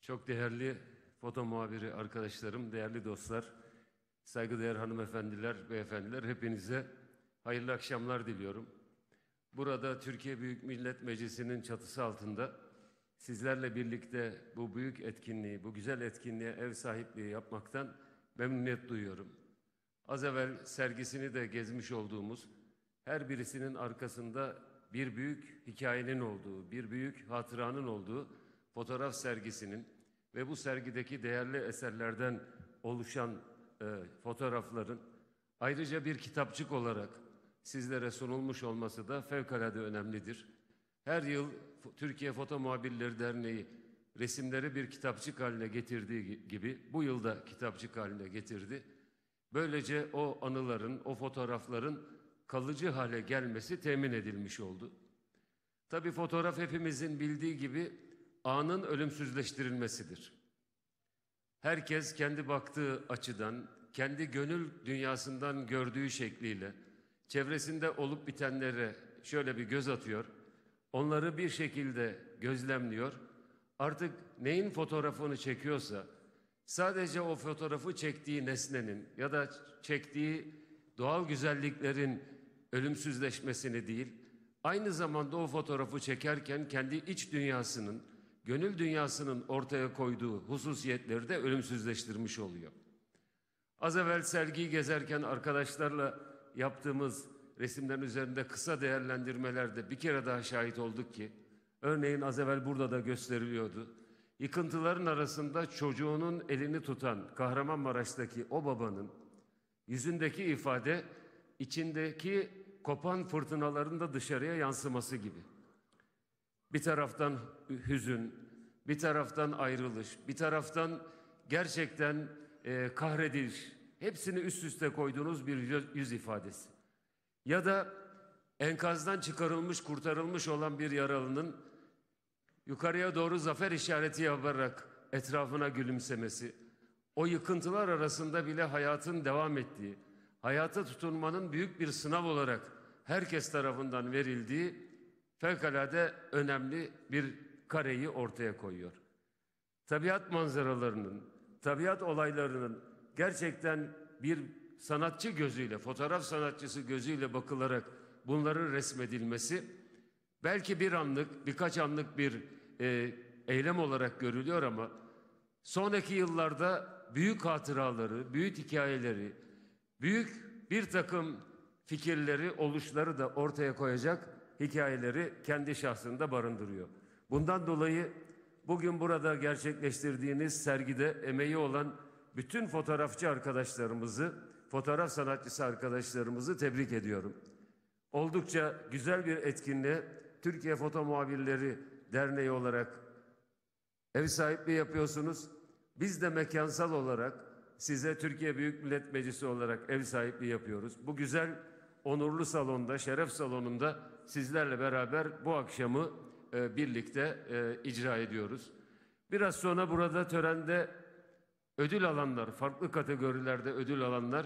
Çok değerli foto muhabiri arkadaşlarım, değerli dostlar, saygıdeğer hanımefendiler, beyefendiler, hepinize hayırlı akşamlar diliyorum. Burada Türkiye Büyük Millet Meclisi'nin çatısı altında sizlerle birlikte bu büyük etkinliği, bu güzel etkinliğe ev sahipliği yapmaktan memnuniyet duyuyorum. Az evvel sergisini de gezmiş olduğumuz, her birisinin arkasında bir büyük hikayenin olduğu, bir büyük hatıranın olduğu fotoğraf sergisinin ve bu sergideki değerli eserlerden oluşan fotoğrafların ayrıca bir kitapçık olarak sizlere sunulmuş olması da fevkalade önemlidir. Her yıl Türkiye Foto Muhabirleri Derneği resimleri bir kitapçık haline getirdiği gibi bu yıl da kitapçık haline getirdi. Böylece o anıların, o fotoğrafların kalıcı hale gelmesi temin edilmiş oldu. Tabii fotoğraf hepimizin bildiği gibi anın ölümsüzleştirilmesidir. Herkes kendi baktığı açıdan, kendi gönül dünyasından gördüğü şekliyle, çevresinde olup bitenlere şöyle bir göz atıyor, onları bir şekilde gözlemliyor. Artık neyin fotoğrafını çekiyorsa, sadece o fotoğrafı çektiği nesnenin ya da çektiği doğal güzelliklerin ölümsüzleşmesini değil, aynı zamanda o fotoğrafı çekerken kendi iç dünyasının, gönül dünyasının ortaya koyduğu hususiyetleri de ölümsüzleştirmiş oluyor. Az evvel sergiyi gezerken arkadaşlarla yaptığımız resimlerin üzerinde kısa değerlendirmelerde bir kere daha şahit olduk ki, örneğin az evvel burada da gösteriliyordu. Yıkıntıların arasında çocuğunun elini tutan Kahramanmaraş'taki o babanın yüzündeki ifade, içindeki kopan fırtınaların da dışarıya yansıması gibi. Bir taraftan hüzün, bir taraftan ayrılış, bir taraftan gerçekten kahrediş, hepsini üst üste koyduğunuz bir yüz ifadesi. Ya da enkazdan çıkarılmış, kurtarılmış olan bir yaralının yukarıya doğru zafer işareti yaparak etrafına gülümsemesi, o yıkıntılar arasında bile hayatın devam ettiği, hayata tutunmanın büyük bir sınav olarak herkes tarafından verildiği fevkalade önemli bir kareyi ortaya koyuyor. Tabiat manzaralarının, tabiat olaylarının gerçekten bir sanatçı gözüyle, fotoğraf sanatçısı gözüyle bakılarak bunların resmedilmesi belki bir anlık, birkaç anlık bir eylem olarak görülüyor ama sonraki yıllarda büyük hatıraları, büyük hikayeleri, büyük bir takım fikirleri, oluşları da ortaya koyacak hikayeleri kendi şahsında barındırıyor. Bundan dolayı bugün burada gerçekleştirdiğiniz sergide emeği olan bütün fotoğrafçı arkadaşlarımızı, fotoğraf sanatçısı arkadaşlarımızı tebrik ediyorum. Oldukça güzel bir etkinliğe Türkiye Foto Muhabirleri Derneği olarak ev sahipliği yapıyorsunuz. Biz de mekansal olarak size Türkiye Büyük Millet Meclisi olarak ev sahipliği yapıyoruz. Bu güzel, onurlu salonda, şeref salonunda sizlerle beraber bu akşamı birlikte icra ediyoruz. Biraz sonra burada törende ödül alanlar, farklı kategorilerde ödül alanlar,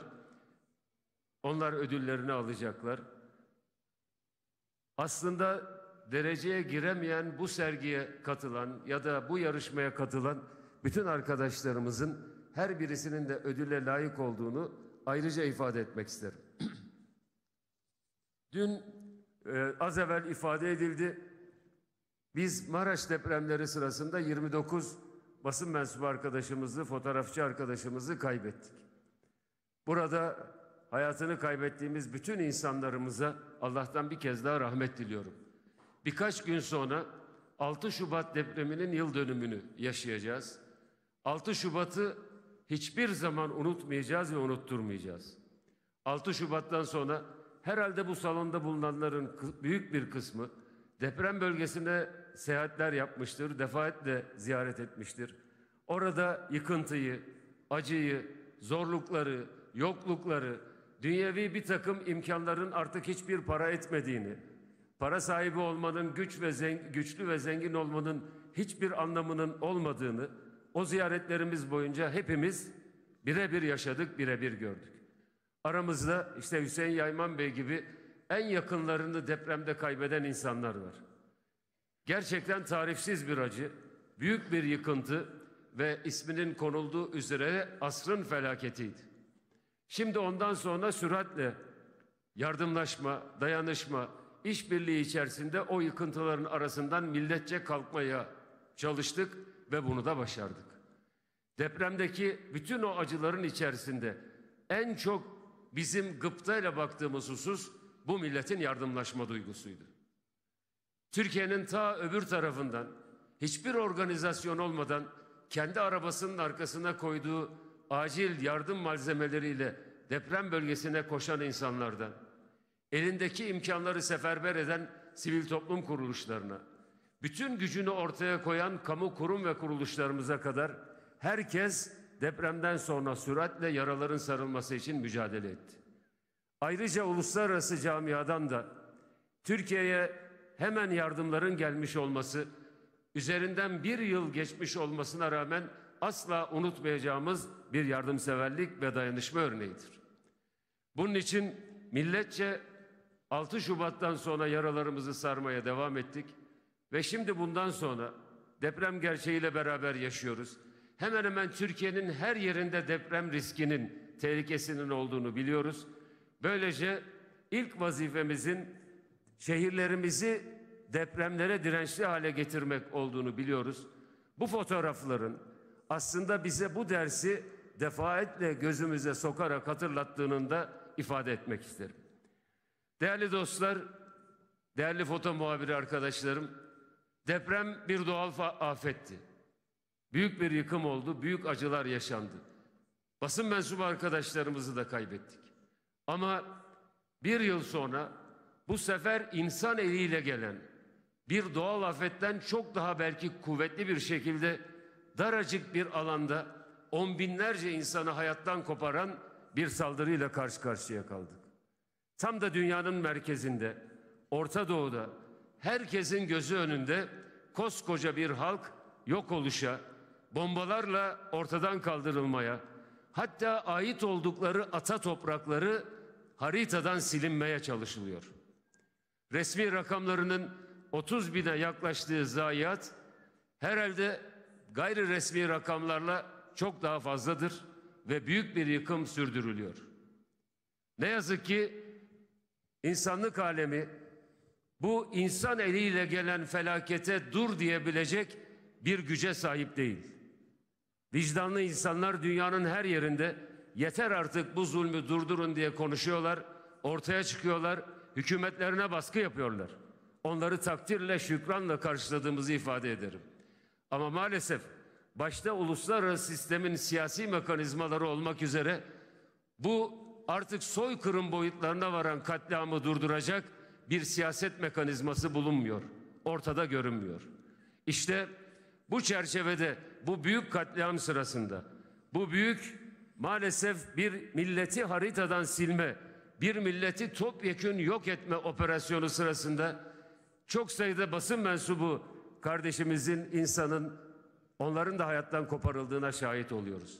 onlar ödüllerini alacaklar. Aslında dereceye giremeyen, bu sergiye katılan ya da bu yarışmaya katılan bütün arkadaşlarımızın her birisinin de ödüle layık olduğunu ayrıca ifade etmek isterim. Dün az evvel ifade edildi. Biz Maraş depremleri sırasında 29 basın mensubu arkadaşımızı, fotoğrafçı arkadaşımızı kaybettik. Burada hayatını kaybettiğimiz bütün insanlarımıza Allah'tan bir kez daha rahmet diliyorum. Birkaç gün sonra 6 Şubat depreminin yıl dönümünü yaşayacağız. 6 Şubat'ı hiçbir zaman unutmayacağız ve unutturmayacağız. 6 Şubat'tan sonra herhalde bu salonda bulunanların büyük bir kısmı deprem bölgesine seyahatler yapmıştır, defaatle ziyaret etmiştir. Orada yıkıntıyı, acıyı, zorlukları, yoklukları, dünyevi bir takım imkanların artık hiçbir para etmediğini, para sahibi olmanın, güçlü ve zengin olmanın hiçbir anlamının olmadığını o ziyaretlerimiz boyunca hepimiz birebir yaşadık, birebir gördük. Aramızda işte Hüseyin Yayman Bey gibi en yakınlarını depremde kaybeden insanlar var. Gerçekten tarifsiz bir acı, büyük bir yıkıntı ve isminin konulduğu üzere asrın felaketiydi. Şimdi ondan sonra süratle yardımlaşma, dayanışma, işbirliği içerisinde o yıkıntıların arasından milletçe kalkmaya çalıştık ve bunu da başardık. Depremdeki bütün o acıların içerisinde en çok bizim gıptayla baktığımız husus bu milletin yardımlaşma duygusuydu. Türkiye'nin ta öbür tarafından hiçbir organizasyon olmadan kendi arabasının arkasına koyduğu acil yardım malzemeleriyle deprem bölgesine koşan insanlardan, elindeki imkanları seferber eden sivil toplum kuruluşlarına, bütün gücünü ortaya koyan kamu kurum ve kuruluşlarımıza kadar herkes depremden sonra süratle yaraların sarılması için mücadele etti. Ayrıca uluslararası camiadan da Türkiye'ye hemen yardımların gelmiş olması, üzerinden bir yıl geçmiş olmasına rağmen asla unutmayacağımız bir yardımseverlik ve dayanışma örneğidir. Bunun için milletçe 6 Şubat'tan sonra yaralarımızı sarmaya devam ettik ve şimdi bundan sonra deprem gerçeğiyle beraber yaşıyoruz. Hemen hemen Türkiye'nin her yerinde deprem riskinin, tehlikesinin olduğunu biliyoruz. Böylece ilk vazifemizin şehirlerimizi depremlere dirençli hale getirmek olduğunu biliyoruz. Bu fotoğrafların aslında bize bu dersi defaatle gözümüze sokarak hatırlattığını da ifade etmek isterim. Değerli dostlar, değerli foto muhabiri arkadaşlarım, deprem bir doğal afetti. Büyük bir yıkım oldu, büyük acılar yaşandı. Basın mensubu arkadaşlarımızı da kaybettik. Ama bir yıl sonra bu sefer insan eliyle gelen bir doğal afetten çok daha belki kuvvetli bir şekilde daracık bir alanda on binlerce insanı hayattan koparan bir saldırıyla karşı karşıya kaldık. Tam da dünyanın merkezinde, Orta Doğu'da herkesin gözü önünde koskoca bir halk yok oluşa, bombalarla ortadan kaldırılmaya, hatta ait oldukları ata toprakları haritadan silinmeye çalışılıyor. Resmi rakamlarının 30 bine yaklaştığı zayiat herhalde gayri resmi rakamlarla çok daha fazladır ve büyük bir yıkım sürdürülüyor. Ne yazık ki insanlık alemi bu insan eliyle gelen felakete dur diyebilecek bir güce sahip değil. Vicdanlı insanlar dünyanın her yerinde yeter artık bu zulmü durdurun diye konuşuyorlar, ortaya çıkıyorlar, hükümetlerine baskı yapıyorlar. Onları takdirle, şükranla karşıladığımızı ifade ederim. Ama maalesef başta uluslararası sistemin siyasi mekanizmaları olmak üzere bu artık soykırım boyutlarına varan katliamı durduracak bir siyaset mekanizması bulunmuyor, ortada görünmüyor. İşte bu çerçevede bu büyük katliam sırasında, bu büyük maalesef bir milleti haritadan silme, bir milleti topyekün yok etme operasyonu sırasında çok sayıda basın mensubu kardeşimizin, insanın, onların da hayattan koparıldığına şahit oluyoruz.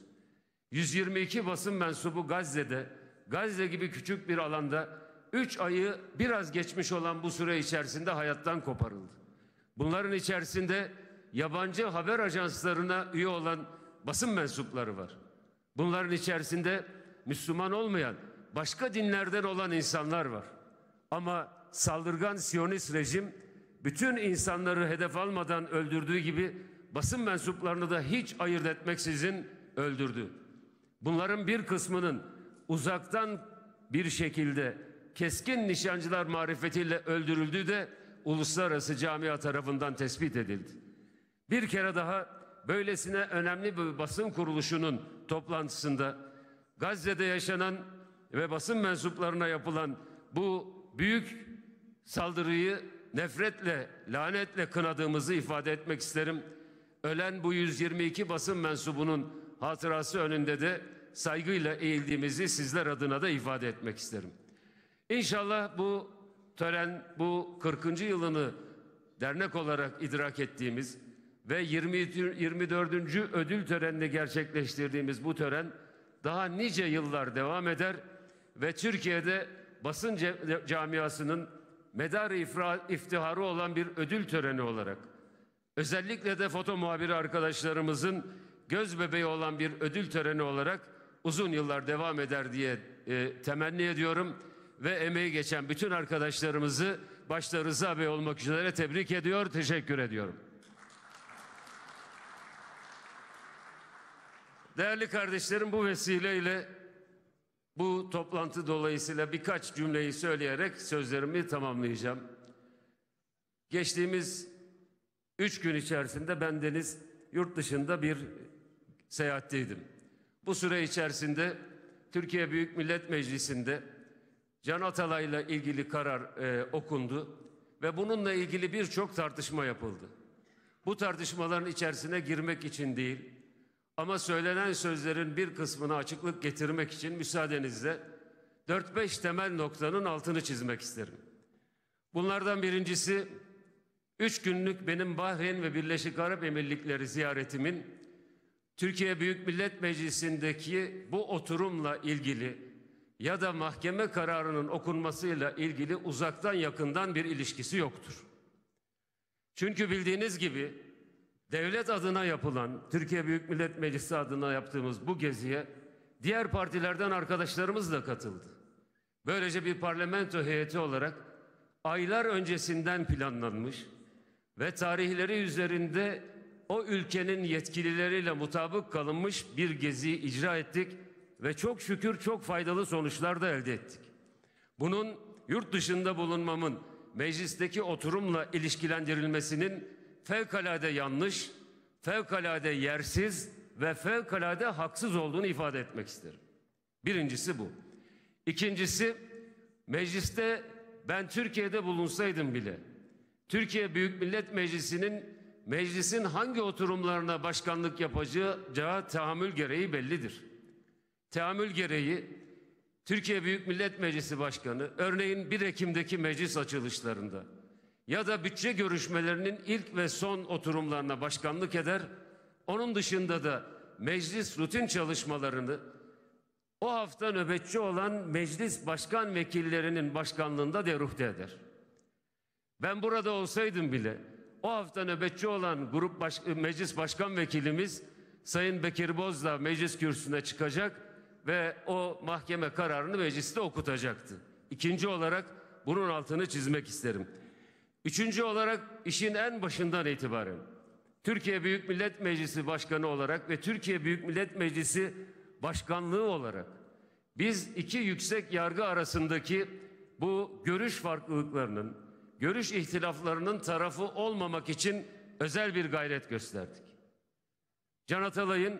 122 basın mensubu Gazze'de, Gazze gibi küçük bir alanda 3 ayı biraz geçmiş olan bu süre içerisinde hayattan koparıldı. Bunların içerisinde yabancı haber ajanslarına üye olan basın mensupları var. Bunların içerisinde Müslüman olmayan, başka dinlerden olan insanlar var. Ama saldırgan Siyonist rejim bütün insanları hedef almadan öldürdüğü gibi basın mensuplarını da hiç ayırt etmeksizin öldürdü. Bunların bir kısmının uzaktan bir şekilde keskin nişancılar marifetiyle öldürüldüğü de uluslararası camia tarafından tespit edildi. Bir kere daha böylesine önemli bir basın kuruluşunun toplantısında Gazze'de yaşanan ve basın mensuplarına yapılan bu büyük saldırıyı nefretle, lanetle kınadığımızı ifade etmek isterim. Ölen bu 122 basın mensubunun hatırası önünde de saygıyla eğildiğimizi sizler adına da ifade etmek isterim. İnşallah bu tören, bu 40. yılını dernek olarak idrak ettiğimiz ve 24. ödül törenini gerçekleştirdiğimiz bu tören daha nice yıllar devam eder ve Türkiye'de basın camiasının medarı iftiharı olan bir ödül töreni olarak özellikle de foto muhabiri arkadaşlarımızın göz bebeği olan bir ödül töreni olarak uzun yıllar devam eder diye temenni ediyorum ve emeği geçen bütün arkadaşlarımızı başta Rıza Bey olmak üzere tebrik ediyor, teşekkür ediyorum. Değerli kardeşlerim, bu vesileyle bu toplantı dolayısıyla birkaç cümleyi söyleyerek sözlerimi tamamlayacağım. Geçtiğimiz 3 gün içerisinde bendeniz yurt dışında bir seyahatteydim. Bu süre içerisinde Türkiye Büyük Millet Meclisi'nde Can Atalay'la ilgili karar okundu ve bununla ilgili birçok tartışma yapıldı. Bu tartışmaların içerisine girmek için değil ama söylenen sözlerin bir kısmına açıklık getirmek için müsaadenizle 4-5 temel noktanın altını çizmek isterim. Bunlardan birincisi 3 günlük benim Bahreyn ve Birleşik Arap Emirlikleri ziyaretimin Türkiye Büyük Millet Meclisi'ndeki bu oturumla ilgili ya da mahkeme kararının okunmasıyla ilgili uzaktan yakından bir ilişkisi yoktur. Çünkü bildiğiniz gibi devlet adına yapılan, Türkiye Büyük Millet Meclisi adına yaptığımız bu geziye diğer partilerden arkadaşlarımız da katıldı. Böylece bir parlamento heyeti olarak aylar öncesinden planlanmış ve tarihleri üzerinde o ülkenin yetkilileriyle mutabık kalınmış bir geziyi icra ettik ve çok şükür çok faydalı sonuçlar da elde ettik. Bunun yurt dışında bulunmamın meclisteki oturumla ilişkilendirilmesinin fevkalade yanlış, fevkalade yersiz ve fevkalade haksız olduğunu ifade etmek isterim. Birincisi bu. İkincisi, mecliste ben Türkiye'de bulunsaydım bile Türkiye Büyük Millet Meclisi'nin meclisin hangi oturumlarına başkanlık yapacağı tahammül gereği bellidir. Tahammül gereği Türkiye Büyük Millet Meclisi Başkanı örneğin 1 Ekim'deki meclis açılışlarında ya da bütçe görüşmelerinin ilk ve son oturumlarına başkanlık eder. Onun dışında da meclis rutin çalışmalarını o hafta nöbetçi olan meclis başkan vekillerinin başkanlığında deruhte eder. Ben burada olsaydım bile o hafta nöbetçi olan meclis başkan vekilimiz Sayın Bekir Bozdağ meclis kürsüsüne çıkacak ve o mahkeme kararını mecliste okutacaktı. İkinci olarak bunun altını çizmek isterim. Üçüncü olarak işin en başından itibaren Türkiye Büyük Millet Meclisi Başkanı olarak ve Türkiye Büyük Millet Meclisi Başkanlığı olarak biz iki yüksek yargı arasındaki bu görüş farklılıklarının, görüş ihtilaflarının tarafı olmamak için özel bir gayret gösterdik. Can Atalay'ın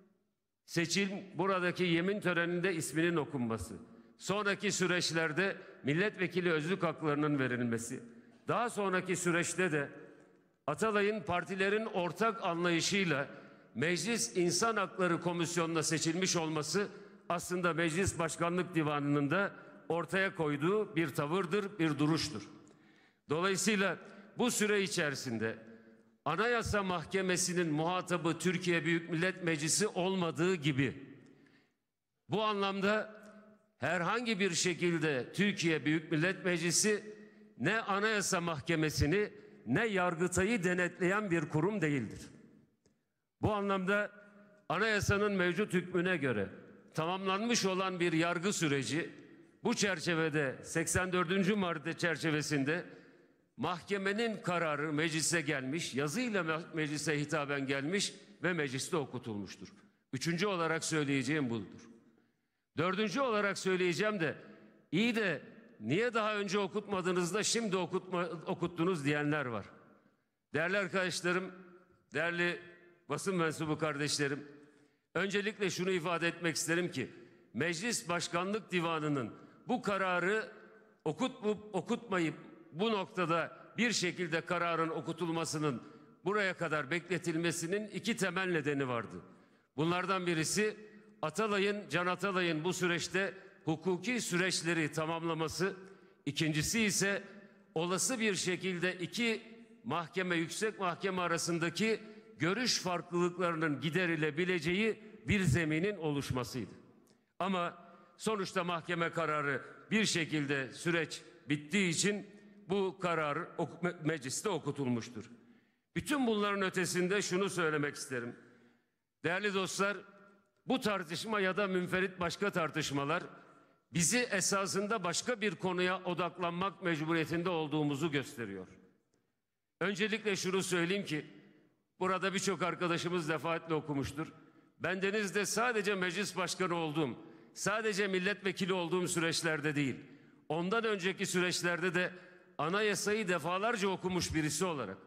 buradaki yemin töreninde isminin okunması, sonraki süreçlerde milletvekili özlük haklarının verilmesi, daha sonraki süreçte de Atalay'ın partilerin ortak anlayışıyla Meclis İnsan Hakları Komisyonu'na seçilmiş olması aslında Meclis Başkanlık Divanı'nın da ortaya koyduğu bir tavırdır, bir duruştur. Dolayısıyla bu süre içerisinde Anayasa Mahkemesi'nin muhatabı Türkiye Büyük Millet Meclisi olmadığı gibi bu anlamda herhangi bir şekilde Türkiye Büyük Millet Meclisi ne Anayasa Mahkemesi'ni ne Yargıtay'ı denetleyen bir kurum değildir. Bu anlamda anayasanın mevcut hükmüne göre tamamlanmış olan bir yargı süreci bu çerçevede 84. madde çerçevesinde mahkemenin kararı meclise gelmiş, yazıyla meclise hitaben gelmiş ve mecliste okutulmuştur. Üçüncü olarak söyleyeceğim budur. Dördüncü olarak söyleyeceğim de iyi de niye daha önce okutmadınız da şimdi okuttunuz diyenler var. Değerli arkadaşlarım, değerli basın mensubu kardeşlerim, öncelikle şunu ifade etmek isterim ki Meclis Başkanlık Divanı'nın bu kararı okutmayıp bu noktada bir şekilde kararın okutulmasının buraya kadar bekletilmesinin iki temel nedeni vardı. Bunlardan birisi Can Atalay'ın bu süreçte hukuki süreçleri tamamlaması, ikincisi ise olası bir şekilde iki mahkeme, yüksek mahkeme arasındaki görüş farklılıklarının giderilebileceği bir zeminin oluşmasıydı. Ama sonuçta mahkeme kararı bir şekilde süreç bittiği için bu karar mecliste okutulmuştur. Bütün bunların ötesinde şunu söylemek isterim. Değerli dostlar, bu tartışma ya da münferit başka tartışmalar bizi esasında başka bir konuya odaklanmak mecburiyetinde olduğumuzu gösteriyor. Öncelikle şunu söyleyeyim ki, burada birçok arkadaşımız defaatle okumuştur. Bendeniz de sadece meclis başkanı olduğum, sadece milletvekili olduğum süreçlerde değil, ondan önceki süreçlerde de anayasayı defalarca okumuş birisi olarak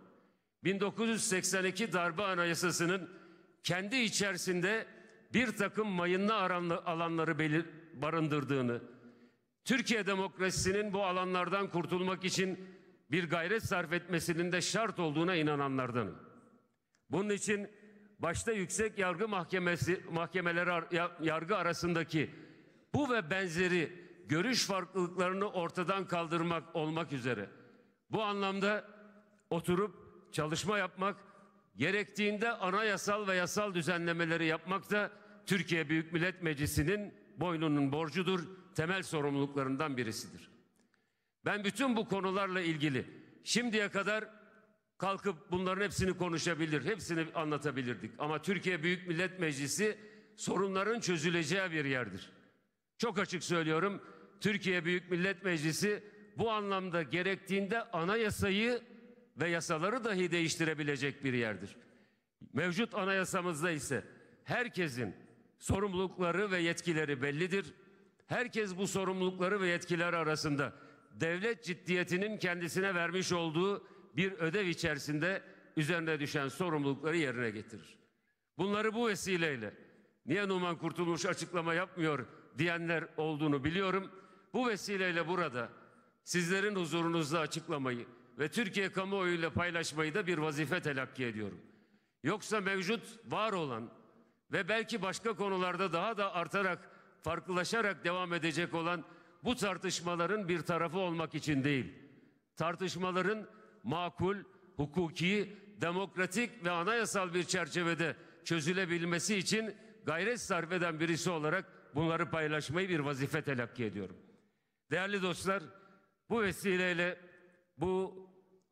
1982 darbe anayasasının kendi içerisinde bir takım mayınlı alanları barındırdığını, Türkiye demokrasisinin bu alanlardan kurtulmak için bir gayret sarf etmesinin de şart olduğuna inananlardanım. Bunun için başta yüksek yargı mahkemeleri yargı arasındaki bu ve benzeri görüş farklılıklarını ortadan kaldırmak olmak üzere bu anlamda oturup çalışma yapmak, gerektiğinde anayasal ve yasal düzenlemeleri yapmak da Türkiye Büyük Millet Meclisi'nin boynunun borcudur, temel sorumluluklarından birisidir. Ben bütün bu konularla ilgili şimdiye kadar kalkıp bunların hepsini konuşabilir, hepsini anlatabilirdik. Ama Türkiye Büyük Millet Meclisi sorunların çözüleceği bir yerdir. Çok açık söylüyorum, Türkiye Büyük Millet Meclisi bu anlamda gerektiğinde anayasayı ve yasaları dahi değiştirebilecek bir yerdir. Mevcut anayasamızda ise herkesin sorumlulukları ve yetkileri bellidir. Herkes bu sorumlulukları ve yetkileri arasında devlet ciddiyetinin kendisine vermiş olduğu bir ödev içerisinde üzerine düşen sorumlulukları yerine getirir. Bunları bu vesileyle, niye Numan Kurtulmuş açıklama yapmıyor diyenler olduğunu biliyorum. Bu vesileyle burada sizlerin huzurunuzda açıklamayı ve Türkiye kamuoyuyla paylaşmayı da bir vazife telakki ediyorum. Yoksa mevcut var olan ve belki başka konularda daha da artarak, farklılaşarak devam edecek olan bu tartışmaların bir tarafı olmak için değil, tartışmaların makul, hukuki, demokratik ve anayasal bir çerçevede çözülebilmesi için gayret sarf eden birisi olarak bunları paylaşmayı bir vazife telakki ediyorum. Değerli dostlar, bu vesileyle bu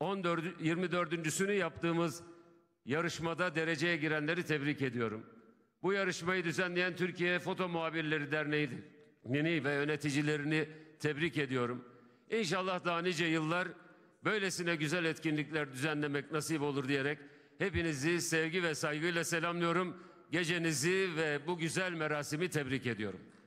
24.sünü yaptığımız yarışmada dereceye girenleri tebrik ediyorum. Bu yarışmayı düzenleyen Türkiye Foto Muhabirleri Derneği'ni ve yöneticilerini tebrik ediyorum. İnşallah daha nice yıllar böylesine güzel etkinlikler düzenlemek nasip olur diyerek hepinizi sevgi ve saygıyla selamlıyorum. Gecenizi ve bu güzel merasimi tebrik ediyorum.